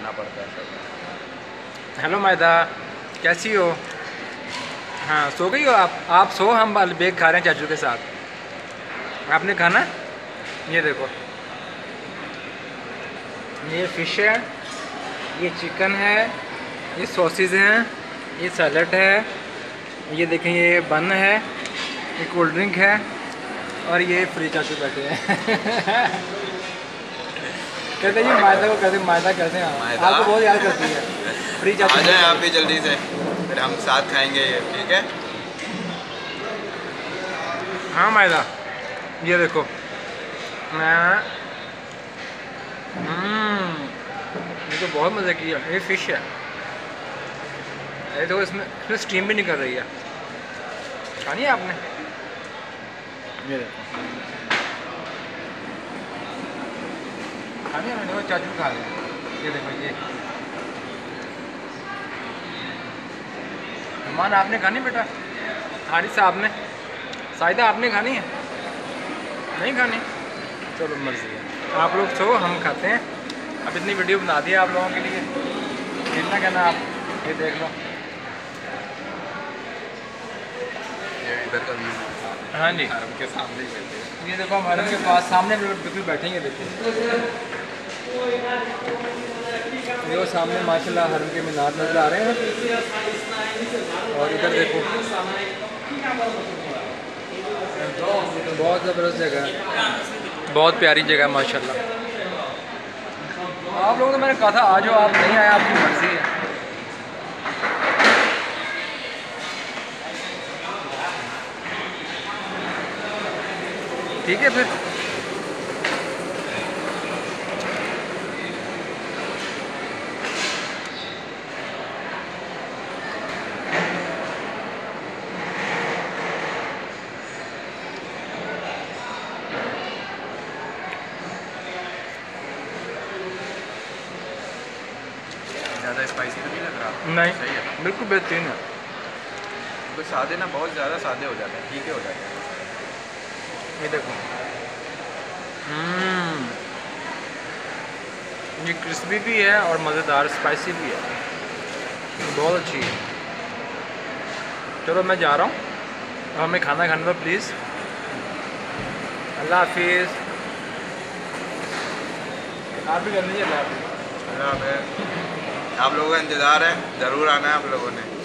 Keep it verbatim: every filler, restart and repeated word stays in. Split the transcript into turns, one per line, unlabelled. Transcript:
करना पड़ता है सब।
हेलो मैदा, कैसी हो? हाँ, सो गई हो आप? आप सो, हम बेग खा रहे हैं चाचू के साथ। आपने खाना? ये देखो, ये फिश है, ये चिकन है, ये सॉसेज हैं, ये सैलड है, ये देखें ये बन है, ये कोल्ड ड्रिंक है, और ये फ्री चाचू बैठे हैं। कहते हैं जी मैदा को कहते मैदा कहते हैं, आपको बहुत याद करती है फ्री चाचू।
आ जाए आप भी जल्दी से, फिर हम साथ खाएंगे ये, ठीक है?
हाँ मैदा, ये देखो मैं हम्म ये तो बहुत मज़े की है। ये फिश है, ये तो इसमें इसमें स्टीम भी नहीं कर रही है। खानी है आपने? ये देखो खानी है, मैंने वो चाचू खा लिया। ये देखो, ये मान आपने खानी बेटा? हारिस साहब ने, साहिदा आपने खानी है? नहीं खानी? चलो मर्जी है, आप लोग सो, हम खाते हैं। अब इतनी वीडियो बना दी है आप लोगों के लिए, देखना कहना आप, ये देख लो।
ये इधर का व्यू
हाँ जी,
हरम के सामने ही बैठे हैं।
ये देखो हम हरम के पास सामने बिल्कुल बैठेंगे। देखिए ये वो सामने माशाल्लाह हरम के मीनार नजर आ रहे हैं, और इधर देखो बहुत ज़बरदस्त जगह है, बहुत प्यारी जगह है माशाल्लाह। आप लोगों ने मैंने कहा था आ जाओ, आप नहीं आए, आपकी मर्ज़ी है। ठीक है फिर,
ज़्यादा स्पाइसी तो नहीं लग रहा?
नहीं
सही है,
बिल्कुल बेहतरीन है।
तो सादे ना बहुत ज़्यादा सादे हो जाते हैं, ठीक है हो जाते हैं।
ये देखो हम्म ये क्रिस्पी भी है और मज़ेदार स्पाइसी भी है, बहुत अच्छी है। चलो मैं जा रहा हूँ, हमें खाना खाने दो प्लीज़। अल्लाह हाफिज़। आप भी कर लीजिए। अल्लाह हाफिज़।
आप लोगों का इंतज़ार है, ज़रूर आना है आप लोगों ने।